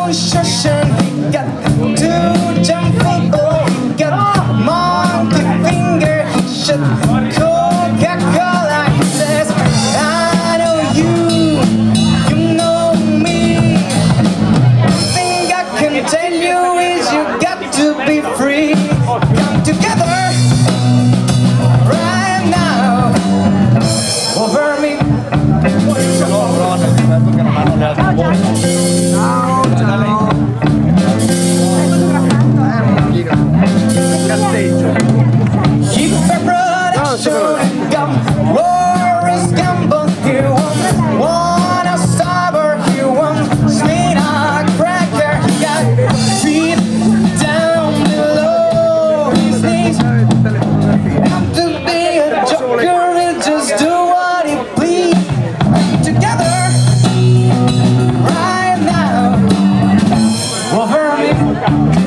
ocean. He got two jump people. He got monkey finger. He should Coca-Cola. He says, I know you, you know me. One thing I can tell you is you got to be free. Come together right now over me. Keep the production, come Rory's gamble. He want a sober, he want sweet cracker. He got feet down below his knees. Have to be a joker, he'll just do what he please. Together right now over me.